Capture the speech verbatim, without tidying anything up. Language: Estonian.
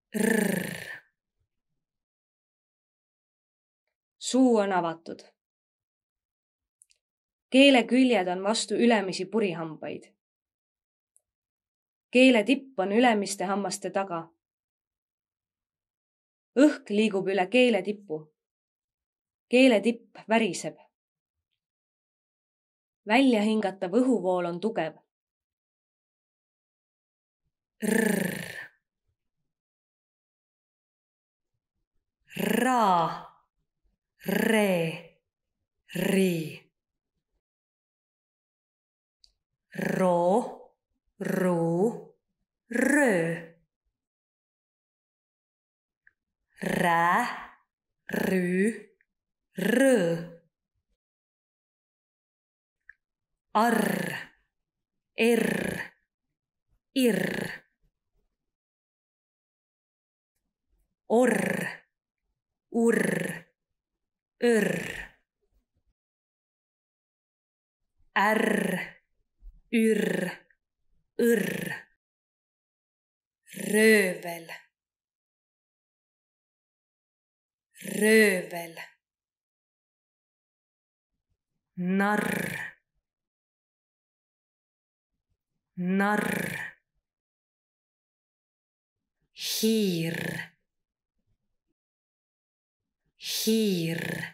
R. Suu on avatud. Keele küljed on vastu ülemisi purihambaid. Keele tipp on ülemiste hammaste taga. Õhk liigub üle keele tippu. Keele tipp väriseb. Välja hingatav õhuvool on tugev. R. Ra. Re. Ri. Ro. Ru. Rö. Rä. Rü. Rõ. Arr. Err. Irr. Orr. Urr. Örr. Ärr. Ürr. Õrr. Röövel. Röövel. Narr. Narr. Hiir. Hiir.